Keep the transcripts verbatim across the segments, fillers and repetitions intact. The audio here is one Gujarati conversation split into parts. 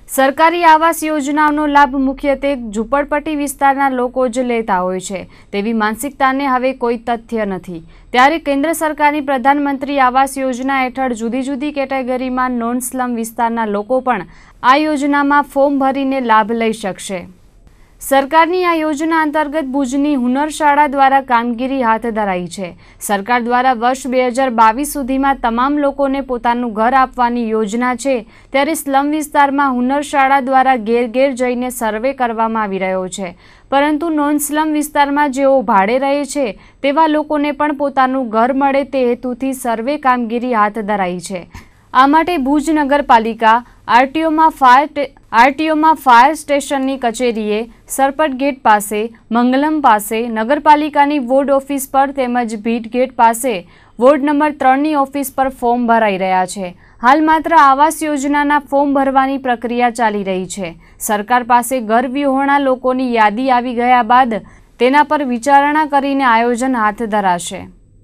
સરકારી આવાસ યોજનાનો લાભ મુખ્યત્વે ઝૂંપડપટ્ટી વિસ્તારના લોકો જ લેતા હોય છે તેવી માનસિકતાને હવે કોઈ તથ્ય નથી। ત્યારે કેન્દ્ર સરકારની પ્રધાનમંત્રી આવાસ યોજના હેઠળ જુદી જુદી કેટેગરીમાં નોન સ્લમ વિસ્તારના લોકો પણ આ યોજનામાં ફોર્મ ભરીને લાભ લઈ શકશે। સરકારની આ યોજના અંતર્ગત ભુજની હુનર શાળા દ્વારા કામગીરી હાથ ધરાઈ છે। સરકાર દ્વારા વર્ષ બે હજાર બાવીસ સુધીમાં તમામ લોકોને પોતાનું ઘર આપવાની યોજના છે। ત્યારે સ્લમ વિસ્તારમાં હુનર શાળા દ્વારા ઘેર ઘેર જઈને સર્વે કરવામાં આવી રહ્યો છે, પરંતુ નોન સ્લમ વિસ્તારમાં જેઓ ભાડે રહે છે તેવા લોકોને પણ પોતાનું ઘર મળે તે હેતુથી સર્વે કામગીરી હાથ ધરાઈ છે। આ માટે ભુજ નગરપાલિકા આરટીઓમાં ફાયર આરટીઓમાં ફાયર સ્ટેશનની કચેરીએ, સરપટ ગેટ પાસે, મંગલમ પાસે, નગરપાલિકાની વોર્ડ ઓફિસ પર તેમજ ભીટ ગેટ પાસે વોર્ડ નંબર ત્રણની ઓફિસ પર ફોર્મ ભરાઈ રહ્યા છે। હાલ માત્ર આવાસ યોજનાના ફોર્મ ભરવાની પ્રક્રિયા ચાલી રહી છે। સરકાર પાસે ઘર વિહોણા લોકોની યાદી આવી ગયા બાદ તેના પર વિચારણા કરીને આયોજન હાથ ધરાશે।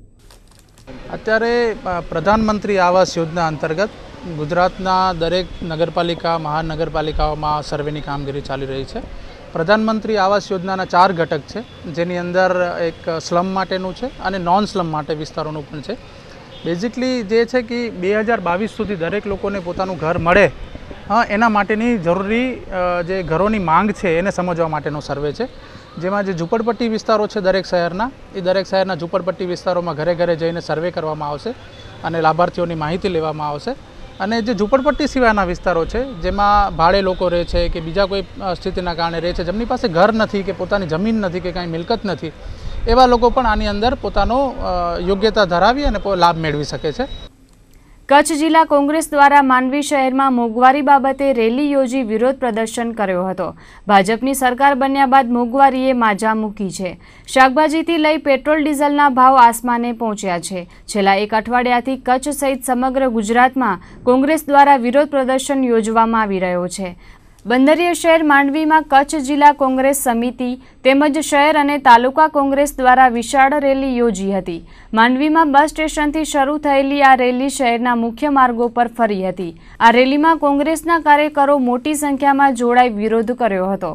અત્યારે પ્રધાનમંત્રી આવાસ યોજના અંતર્ગત ગુજરાતના દરેક નગરપાલિકા મહાનગરપાલિકાઓમાં સર્વેની કામગીરી ચાલી રહી છે। પ્રધાનમંત્રી આવાસ યોજનાના ચાર ઘટક છે, જેની અંદર એક સ્લમ માટેનું છે અને નોન સ્લમ માટે વિસ્તારોનું પણ છે। બેઝિકલી જે છે કે બે હજાર બાવીસ સુધી દરેક લોકોને પોતાનું ઘર મળે હા એના માટેની જરૂરી જે ઘરોની માંગ છે એને સમજવા માટેનો સર્વે છે, જેમાં જે ઝૂંપડપટ્ટી વિસ્તારો છે દરેક શહેરના એ દરેક શહેરના ઝૂંપડપટ્ટી વિસ્તારોમાં ઘરે ઘરે જઈને સર્વે કરવામાં આવશે અને લાભાર્થીઓની માહિતી લેવામાં આવશે। અને જે ઝૂંપડપટ્ટી સિવાયના વિસ્તારો છે જેમાં ભાડે લોકો રહે છે કે બીજા કોઈ સ્થિતિના કારણે રહે છે, જેમની પાસે ઘર નથી કે પોતાની જમીન નથી કે કાંઈ મિલકત નથી, એવા લોકો પણ આની અંદર પોતાનો યોગ્યતા ધરાવી અને લાભ મેળવી શકે છે। કચ્છ જિલ્લા કોંગ્રેસ દ્વારા માંડવી શહેરમાં મોંઘવારી બાબતે રેલી યોજી વિરોધ પ્રદર્શન કર્યો હતો। ભાજપની સરકાર બન્યા બાદ મોંઘવારીએ માજા મૂકી છે। શાકભાજીથી લઈ પેટ્રોલ ડીઝલના ભાવ આસમાને પહોંચ્યા છે। છેલ્લા એક અઠવાડિયાથી કચ્છ સહિત સમગ્ર ગુજરાતમાં કોંગ્રેસ દ્વારા વિરોધ પ્રદર્શન યોજવામાં આવી રહ્યો છે। બંદરીય શહેર માંડવીમાં કચ્છ જિલ્લા કોંગ્રેસ સમિતિ તેમજ શહેર અને તાલુકા કોંગ્રેસ દ્વારા વિશાળ રેલી યોજી હતી। માંડવીમાં બસ સ્ટેશનથી શરૂ થયેલી આ રેલી શહેરના મુખ્ય માર્ગો પર ફરી હતી। આ રેલીમાં કોંગ્રેસના કાર્યકરો મોટી સંખ્યામાં જોડાઈ વિરોધ કર્યો હતો।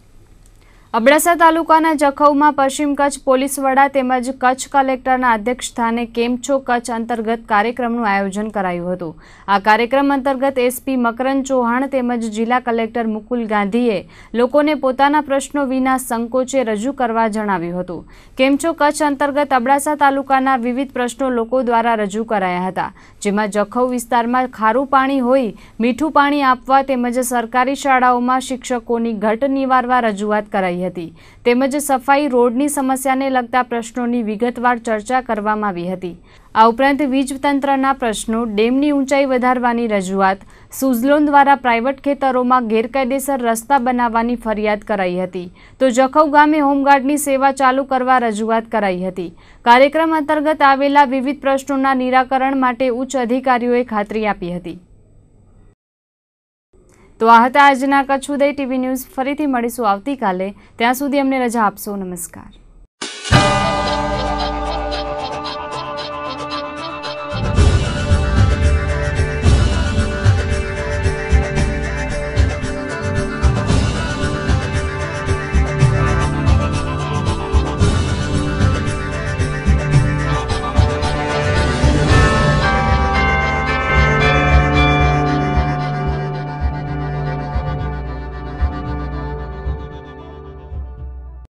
અબડાસા તાલુકાના જખૌમાં પશ્ચિમ કચ્છ પોલીસ વડા તેમજ કચ્છ કલેક્ટરના અધ્યક્ષ સ્થાને કેમ છો કચ્છ અંતર્ગત કાર્યક્રમનું આયોજન કરાયું હતું। આ કાર્યક્રમ અંતર્ગત એસપી મકરંદ ચૌહાણ તેમજ જિલ્લા કલેક્ટર મુકુલ ગાંધીએ લોકોને પોતાના પ્રશ્નો વિના સંકોચે રજૂ કરવા જણાવ્યું હતું। કેમ છો કચ્છ અંતર્ગત અબડાસા તાલુકાના વિવિધ પ્રશ્નો લોકો દ્વારા રજૂ કરાયા હતા, જેમાં જખૌ વિસ્તારમાં ખારું પાણી હોય મીઠું પાણી આપવા તેમજ સરકારી શાળાઓમાં શિક્ષકોની ઘટ નિવારવા રજૂઆત કરાઈ હતી, તેમજ સફાઈ રોડની સમસ્યાને લગતા પ્રશ્નોની વિગતવાર ચર્ચા કરવામાં આવી હતી। આ ઉપરાંત વીજ તંત્રના પ્રશ્નો, ડેમની ઊંચાઈ વધારવાની રજૂઆત, સુઝલોન દ્વારા પ્રાઇવેટ ખેતરોમાં ગેરકાયદેસર રસ્તા બનાવવાની ફરિયાદ કરાઈ હતી, તો જખૌ ગામે હોમગાર્ડની સેવા ચાલુ કરવા રજૂઆત કરાઈ હતી। કાર્યક્રમ અંતર્ગત આવેલા વિવિધ પ્રશ્નોના નિરાકરણ માટે ઉચ્ચ અધિકારીઓએ ખાતરી આપી હતી। તો આ હતા આજના કચ્છ ઉદય ટીવી ન્યૂઝ। ફરીથી મળીશું આવતીકાલે, ત્યાં સુધી અમને રજા આપશો। નમસ્કાર।